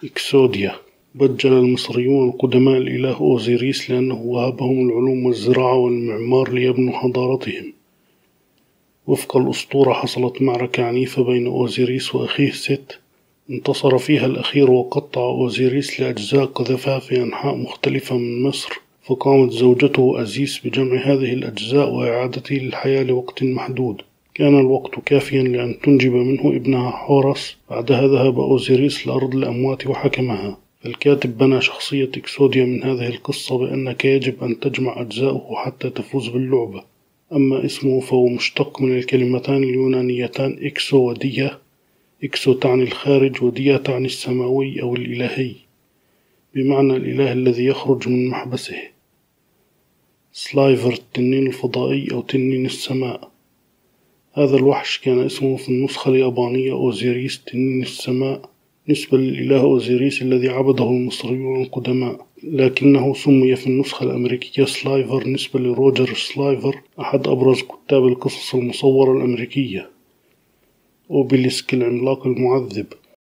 إكسوديا. بجل المصريون القدماء الإله أوزيريس لأنه وهبهم العلوم والزراعة والمعمار ليبنوا حضارتهم. وفق الأسطورة حصلت معركة عنيفة بين أوزيريس وأخيه ست، انتصر فيها الأخير وقطع أوزيريس لأجزاء قذفها في أنحاء مختلفة من مصر، فقامت زوجته أزيس بجمع هذه الأجزاء وإعادته للحياة لوقت محدود. كان الوقت كافيا لأن تنجب منه ابنها حورس. بعدها ذهب أوزيريس لأرض الأموات وحكمها. الكاتب بنى شخصية إكسوديا من هذه القصة بأنك يجب أن تجمع أجزاؤه حتى تفوز باللعبة. أما اسمه فهو مشتق من الكلمتان اليونانيتان إكسو وديا. إكسو تعني الخارج وديا تعني السماوي أو الإلهي، بمعنى الإله الذي يخرج من محبسه. سلايفر التنين الفضائي أو تنين السماء. هذا الوحش كان اسمه في النسخة اليابانية أوزيريس تنين السماء، نسبة للإله أوزيريس الذي عبده المصريون القدماء، لكنه سمي في النسخة الأمريكية سلايفر نسبة لروجر سلايفر أحد أبرز كتاب القصص المصورة الأمريكية. أوبيليسك العملاق المعذب.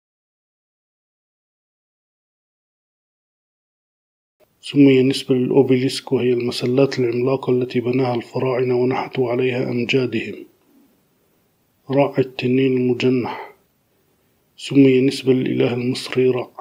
سمي نسبة للأوبيليسك وهي المسلات العملاقة التي بناها الفراعنة ونحتوا عليها أمجادهم. راع التنين المجنح. سمي نسبة للإله المصري رع.